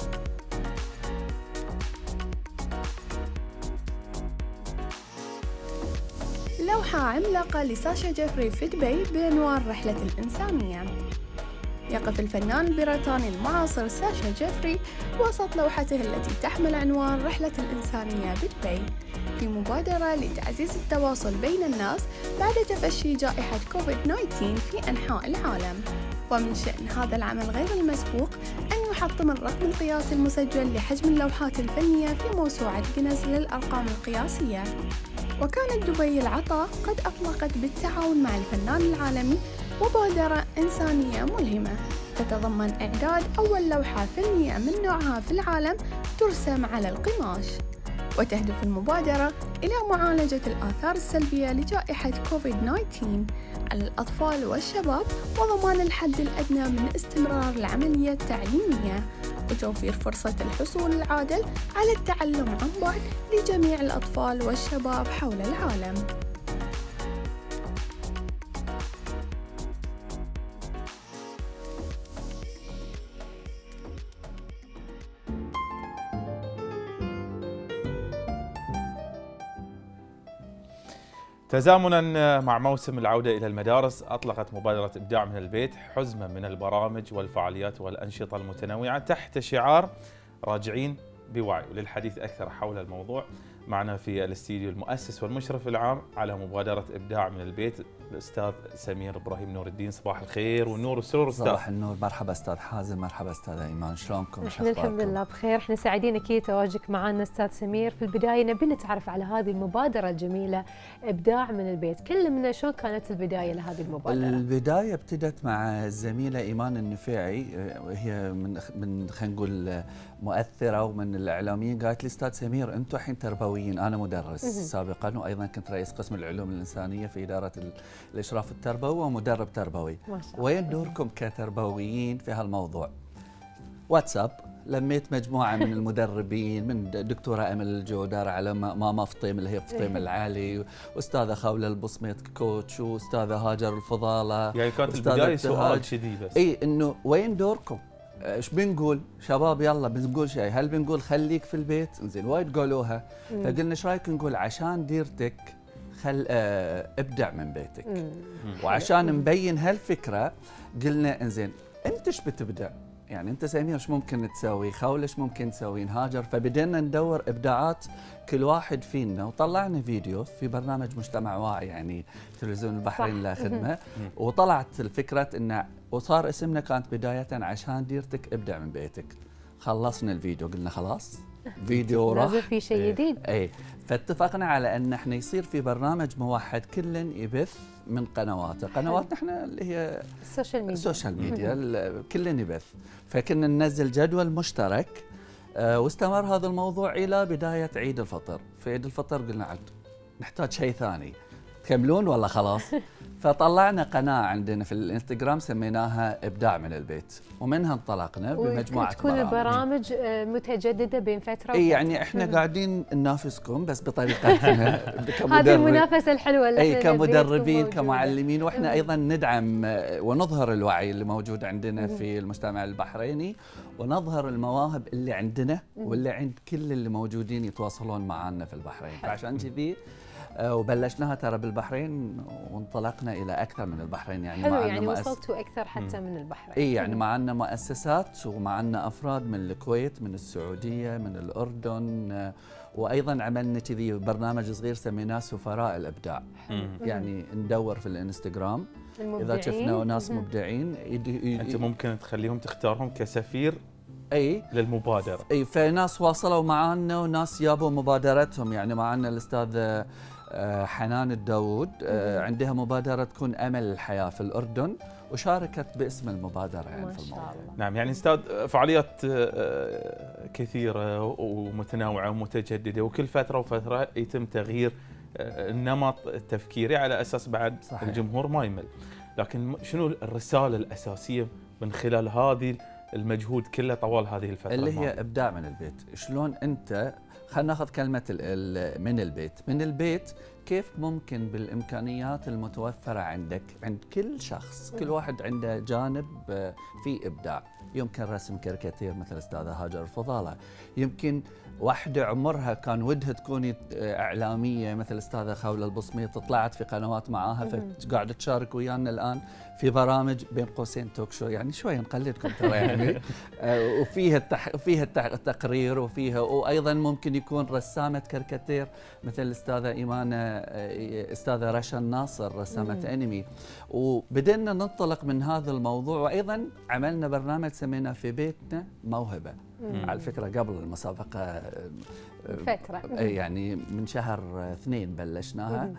لوحة عملاقة لساشا جيفري في دبي بعنوان رحلة الإنسانية. يقف الفنان البريطاني المعاصر ساشا جيفري وسط لوحته التي تحمل عنوان رحلة الإنسانية بدبي في مبادرة لتعزيز التواصل بين الناس بعد تفشي جائحة كوفيد-19 في أنحاء العالم. ومن شأن هذا العمل غير المسبوق أن يحطم الرقم القياسي المسجل لحجم اللوحات الفنية في موسوعة جينيس للأرقام القياسية. وكانت دبي العطاء قد أطلقت بالتعاون مع الفنان العالمي مبادرة إنسانية ملهمة تتضمن إعداد أول لوحة فنية من نوعها في العالم ترسم على القماش. وتهدف المبادرة إلى معالجة الآثار السلبية لجائحة كوفيد-19 على الأطفال والشباب، وضمان الحد الأدنى من استمرار العملية التعليمية، وتوفير فرصة الحصول العادل على التعلم عن بعد لجميع الأطفال والشباب حول العالم. تزامنا مع موسم العودة إلى المدارس، أطلقت مبادرة إبداع من البيت حزمة من البرامج والفعاليات والأنشطة المتنوعة تحت شعار راجعين بوعي. وللحديث أكثر حول الموضوع معنا في الاستديو المؤسس والمشرف العام على مبادرة إبداع من البيت الأستاذ سمير إبراهيم نور الدين. صباح الخير والنور والسرور أستاذ. صباح النور، مرحبا أستاذ حازم، مرحبا أستاذ إيمان، شلونكم؟ نحن الحمد لله بخير، احنا سعيدين أكيد تواجدك معنا أستاذ سمير. في البداية نبي نتعرف على هذه المبادرة الجميلة إبداع من البيت، كلمنا شلون كانت البداية لهذه المبادرة؟ البداية ابتدت مع الزميلة إيمان النفيعي، وهي من خلينا نقول مؤثرة ومن الإعلاميين. قالت لي أستاذ سمير أنتم الحين تربويين، أنا مدرس سابقا وأيضا كنت رئيس قسم العلوم الإنسانية في إدارة الإشراف التربوي ومدرب تربوي، ما شاء الله. وين دوركم كتربويين في هالموضوع؟ واتساب لميت مجموعة من المدربين، من دكتورة أمل الجودار على ماما فطيم اللي هي فطيم العالي، وأستاذة خولة البصميت كوتش، وأستاذة هاجر الفضالة. يعني كانت البداية سؤال شديد بس إي إنه وين دوركم؟ ايش بنقول؟ شباب يلا بنقول شيء، هل بنقول خليك في البيت؟ زين وايد قالوها، فقلنا ايش رايك نقول عشان ديرتك ابدع من بيتك. وعشان نبين هالفكره قلنا انزين انت ايش بتبدع؟ يعني انت سمير ايش ممكن تسوي؟ خولة ايش ممكن تسوين؟ هاجر. فبدينا ندور ابداعات كل واحد فينا، وطلعنا فيديو في برنامج مجتمع واعي يعني تلفزيون البحرين لا خدمه، وطلعت الفكره انه وصار اسمنا كانت بدايه عشان ديرتك ابدع من بيتك. خلصنا الفيديو قلنا خلاص فيديو راح لازم في شيء جديد. اي فاتفقنا على ان احنا يصير في برنامج موحد كل يبث من قنواتنا احنا اللي هي السوشيال ميديا كل يبث. فكنا ننزل جدول مشترك، واستمر هذا الموضوع الى بدايه عيد الفطر. في عيد الفطر قلنا عاد نحتاج شيء ثاني، تكملون ولا خلاص؟ فطلعنا قناة عندنا في الانستغرام سميناها إبداع من البيت، ومنها انطلقنا بمجموعة تكون البرامج متجددة بين فترة وفترة. يعني احنا قاعدين ننافسكم بس بطريقتنا هذه المنافسة الحلوة اللي كمدربين كمعلمين، واحنا ايضا ندعم ونظهر الوعي اللي موجود عندنا في المجتمع البحريني، ونظهر المواهب اللي عندنا واللي عند كل اللي موجودين يتواصلون معنا في البحرين. فعشان كذي وبلشناها ترى بالبحرين وانطلقنا الى اكثر من البحرين. يعني حلو، يعني وصلتوا اكثر حتى من البحرين. اي يعني معنا مؤسسات ومعنا افراد من الكويت، من السعوديه، من الاردن، وايضا عملنا كذي برنامج صغير سميناه سفراء الابداع. يعني ندور في الانستغرام اذا شفنا ناس مبدعين انت ممكن تخليهم تختارهم كسفير اي للمبادره. اي فناس واصلوا معنا وناس جابوا مبادرتهم. يعني معنا الاستاذ حنان الداود عندها مبادره تكون امل الحياه في الاردن وشاركت باسم المبادره يعني في الموضوع. نعم، يعني استاذ فعاليات كثيره ومتنوعه ومتجدده، وكل فتره وفتره يتم تغيير النمط التفكيري على اساس بعد صحيح. الجمهور ما يمل. لكن شنو الرساله الاساسيه من خلال هذه المجهود كله طوال هذه الفتره اللي هي ابداع من البيت؟ شلون انت، خلينا ناخذ كلمه من البيت كيف ممكن بالامكانيات المتوفره عندك عند كل شخص، كل واحد عنده جانب فيه ابداع. يمكن رسم كاريكاتير مثل الاستاذه هاجر الفضاله، يمكن واحدة عمرها كان ودها تكون إعلامية مثل الأستاذة خولة البصميط، طلعت في قنوات معاها فقاعدة تشارك ويانا الآن في برامج بين قوسين توك شو، يعني شوية نقلدكم ترى يعني وفيها التقرير وفيها، وأيضا ممكن يكون رسامة كاريكاتير مثل الأستاذة إيمان، أستاذة رشا الناصر رسمت أنمي. وبدأنا ننطلق من هذا الموضوع، وأيضا عملنا برنامج سمينا في بيتنا موهبة. على فكرة قبل المسابقة فترة يعني من شهر 2 بلشناها،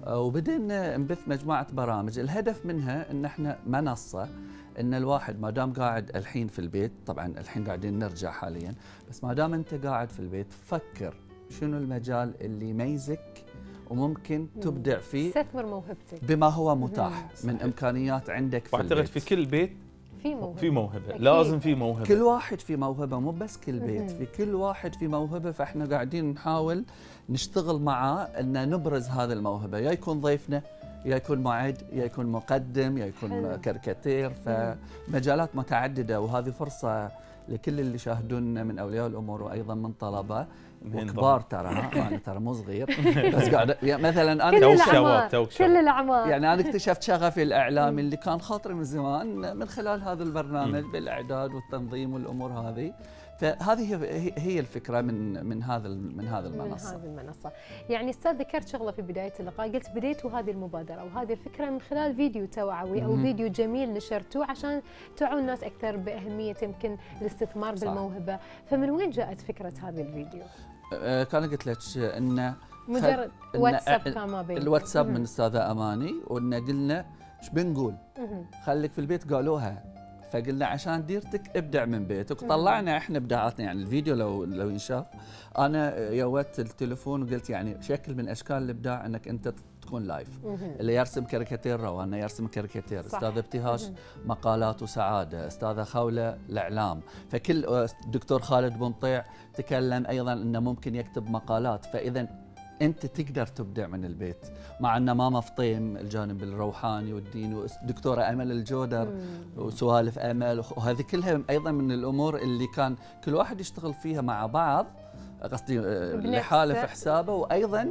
وبدينا نبث مجموعة برامج. الهدف منها ان احنا منصة، ان الواحد ما دام قاعد الحين في البيت، طبعا الحين قاعدين نرجع حاليا، بس ما دام انت قاعد في البيت فكر شنو المجال اللي يميزك وممكن تبدع فيه، استثمر موهبتك بما هو متاح من امكانيات عندك في البيت. واعتقد في كل بيت في موهبة، لازم في موهبة، كل واحد في موهبة، مو بس كل بيت، في كل واحد في موهبة. فاحنا قاعدين نحاول نشتغل معاه ان نبرز هذه الموهبة، يا يكون ضيفنا، يا يكون معد، يا يكون مقدم، يا يكون كاريكاتير. فمجالات متعددة، وهذه فرصة لكل اللي يشاهدونا من اولياء الامور وايضا من طلبة وكبار. ترى انا ترى مو صغير بس قاعد يعني مثلا انا كل الاعمار يعني انا اكتشفت شغفي الاعلامي اللي كان خاطري من زمان من خلال هذا البرنامج بالاعداد والتنظيم والامور هذه. فهذه هي الفكره من هذا المنصه. من هذه المنصه. يعني استاذ ذكرت شغله في بدايه اللقاء، قلت بديتوا هذه المبادره وهذه الفكره من خلال فيديو توعوي او فيديو جميل نشرتوه عشان توعوا الناس اكثر باهميه يمكن الاستثمار بالموهبه. فمن وين جاءت فكره هذا الفيديو؟ كان قلت لك انه مجرد واتساب كان ما بينكم. الواتساب من الاستاذه اماني، وان قلنا ايش بنقول؟ خليك في البيت، قالوها فقلنا عشان ديرتك ابدع من بيتك. وطلعنا احنا ابداعاتنا. يعني الفيديو لو ينشاف، انا يوت التليفون وقلت يعني شكل من اشكال الابداع انك انت تكون لايف. اللي يرسم كاريكاتير روان يرسم كاريكاتير، استاذ ابتهاج مقالات وسعاده، استاذه خوله الاعلام، فكل دكتور خالد بنطيع تكلم ايضا انه ممكن يكتب مقالات. فاذا انت تقدر تبدع من البيت. مع ان ماما فطيم الجانب الروحاني والديني، ودكتوره امل الجودر وسوالف امل، وهذه كلها ايضا من الامور اللي كان كل واحد يشتغل فيها مع بعض، قصدي لحاله في حسابه، وايضا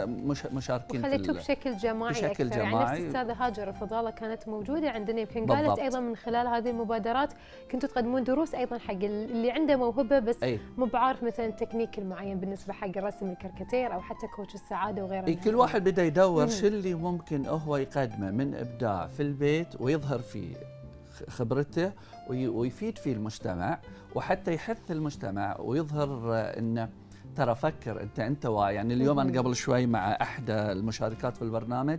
مشاركين وخليتوه بشكل جماعي بشكل اكثر. جماعي. يعني نفس الأستاذة هاجر الفضالة كانت موجوده عندنا، يمكن قالت ايضا من خلال هذه المبادرات كنتوا تقدمون دروس ايضا حق اللي عنده موهبه بس مو بعارف مثلا التكنيك المعين بالنسبه حق الرسم الكاريكاتير او حتى كوتش السعاده وغيرها. كل واحد بدا يدور شو اللي ممكن هو يقدمه من ابداع في البيت ويظهر فيه خبرته ويفيد فيه المجتمع، وحتى يحث المجتمع ويظهر انه ترى فكر انت واعي. يعني اليوم انا قبل شوي مع احدى المشاركات في البرنامج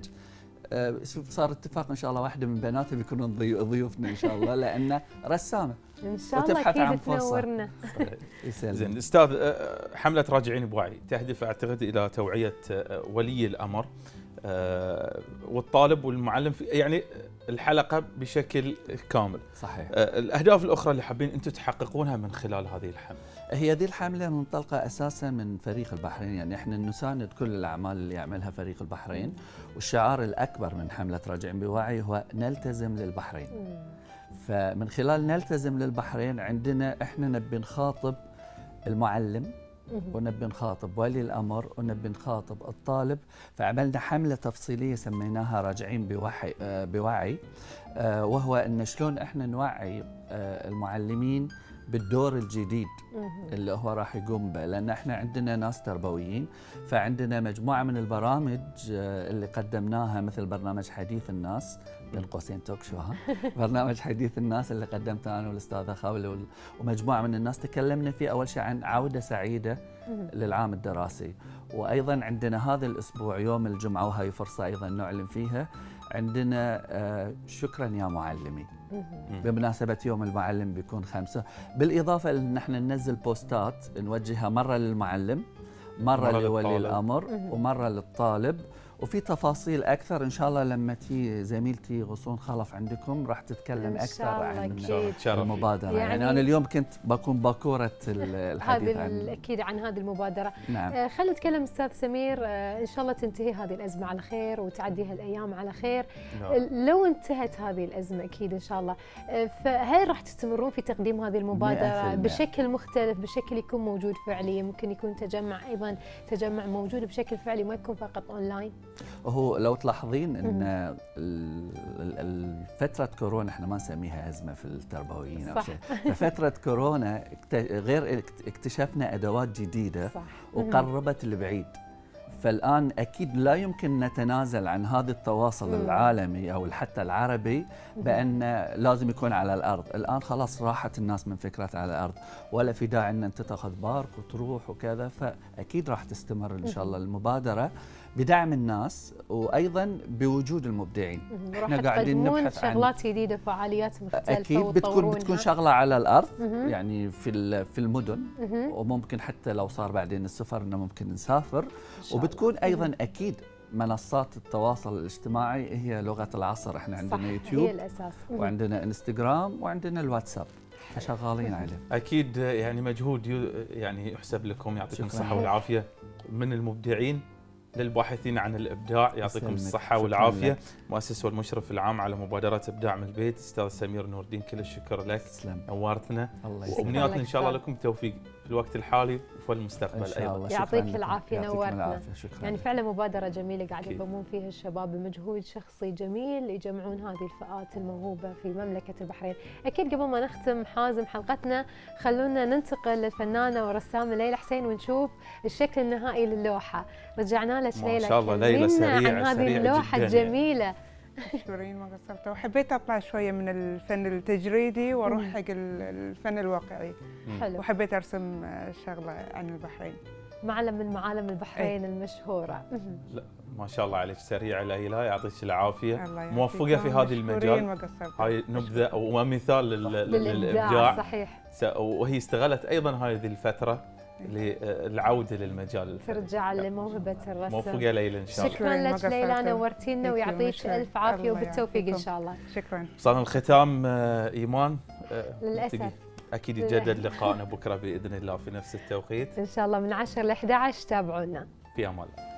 صار اتفاق ان شاء الله واحده من بناتي بيكونون ضيوفنا ان شاء الله، لانه رسامه ان شاء الله اكيد تنورنا. زين استاذ، حمله راجعين بوعي تهدف اعتقد الى توعيه ولي الامر والطالب والمعلم في يعني الحلقه بشكل كامل. صحيح. الاهداف الاخرى اللي حابين انتم تحققونها من خلال هذه الحمله؟ هي دي الحمله منطلقه اساسا من فريق البحرين. يعني احنا نساند كل الاعمال اللي يعملها فريق البحرين، والشعار الاكبر من حمله راجعين بوعي هو نلتزم للبحرين. فمن خلال نلتزم للبحرين عندنا احنا نبي نخاطب المعلم ونبي نخاطب ولي الامر ونبي نخاطب الطالب. فعملنا حمله تفصيليه سميناها راجعين بوعي، وهو ان شلون احنا نوعي المعلمين بالدور الجديد اللي هو راح يقوم به، لان احنا عندنا ناس تربويين، فعندنا مجموعه من البرامج اللي قدمناها مثل برنامج حديث الناس بين قوسين توك شو برنامج حديث الناس اللي قدمته انا والاستاذه خاوله ومجموعه من الناس تكلمنا فيه اول شيء عن عوده سعيده للعام الدراسي. وايضا عندنا هذا الاسبوع يوم الجمعه، وهي فرصه ايضا نعلن فيها، عندنا شكرا يا معلمي بمناسبة يوم المعلم بيكون 5، بالإضافة إن احنا ننزل بوستات نوجهها مرة للمعلم، مرة لولي الأمر، ومرة للطالب، وفي تفاصيل أكثر إن شاء الله لما تي زميلتي غصون خلف عندكم راح تتكلم أكثر عن المبادرة. يعني أنا اليوم كنت بكون باكورة الحديث أكيد عن هذه المبادرة. نعم. خلينا نتكلم أستاذ سمير، إن شاء الله تنتهي هذه الأزمة على خير وتعدي هالأيام على خير. لو انتهت هذه الأزمة أكيد إن شاء الله، فهل راح تستمرون في تقديم هذه المبادرة بشكل مختلف، بشكل يكون موجود فعلي، ممكن يكون تجمع أيضا تجمع موجود بشكل فعلي ما يكون فقط أونلاين؟ هو لو تلاحظين ان فتره كورونا احنا ما نسميها ازمه في التربويين او شيء، ففتره كورونا غير اكتشفنا ادوات جديده وقربت البعيد. فالان اكيد لا يمكن نتنازل عن هذا التواصل العالمي او حتى العربي بان لازم يكون على الارض. الان خلاص راحت الناس من فكره على الارض، ولا في داعي ان انت تاخذ بارك وتروح وكذا. فاكيد راح تستمر ان شاء الله المبادره بدعم الناس وايضا بوجود المبدعين. احنا قاعدين نبحث عن شغلات جديده، فعاليات مختلفه، اكيد بتكون شغله على الارض يعني في المدن، وممكن حتى لو صار بعدين السفر انه ممكن نسافر، وبتكون ايضا اكيد منصات التواصل الاجتماعي هي لغه العصر. احنا عندنا يوتيوب، هي الاساس، وعندنا انستغرام، وعندنا الواتساب، فشغالين عليه. اكيد يعني مجهود يعني يحسب لكم، يعطيكم الصحه والعافيه، من المبدعين للباحثين عن الابداع، يعطيكم الصحه والعافيه. مؤسس والمشرف العام على مبادره ابداع من البيت استاذ سمير نور الدين، كل الشكر لك، نورتنا، وامنياتنا ان شاء الله لكم التوفيق في الوقت الحالي وفي المستقبل ايضا. يعطيك العافيه، نورتنا. يعني فعلا مبادره جميله قاعد يقومون فيها الشباب بمجهود شخصي جميل يجمعون هذه الفئات الموهوبه في مملكه البحرين. اكيد قبل ما نختم حازم حلقتنا خلونا ننتقل للفنانه ورسامه ليلى حسين ونشوف الشكل النهائي للوحه. رجعنا لك ليلى، ما شاء الله ليلى سريعه عن هذه اللوحه الجميله. مشكورين، ما قصرتوا. وحبيت اطلع شويه من الفن التجريدي واروح حق الفن الواقعي. حلو. وحبيت ارسم شغله عن البحرين، معلم من معالم البحرين المشهوره. لا ما شاء الله عليك، سريعه ليلى، يعطيك العافيه، موفقه في هذا المجال. هاي نبذه ومثال للابداع. صحيح. وهي استغلت ايضا هذه الفتره للعوده للمجال الفني، ترجع لموهبه الرسم. موفقه ليلى ان شاء الله. شكرا لك ليلى، نورتينا ويعطيك الف عافيه وبالتوفيق ان شاء الله. شكرا. وصلنا الختام. ايمان، للاسف اكيد يتجدد لقائنا بكره باذن الله في نفس التوقيت ان شاء الله من 10 ل 11. تابعونا في امان الله.